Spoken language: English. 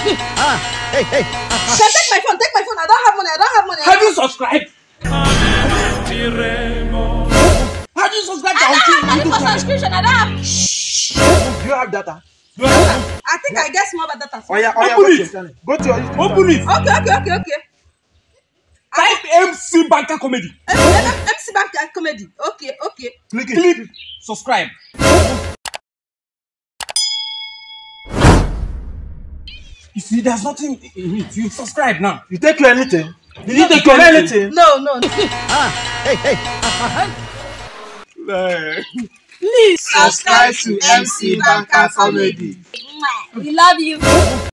Hey. Take my phone. I don't have money. Have you subscribed? How do you subscribe to our I for subscription. I don't have. Do you have data? I think I get small data. Oh yeah, go to your YouTube. Open it. Okay. Type MC Banker Comedy. MC Banker Comedy. Okay. Click. Subscribe. You see, there's nothing in it. You subscribe now. You take you anything? Did you take anything? No. Please subscribe to MC Banker Comedy. We love you.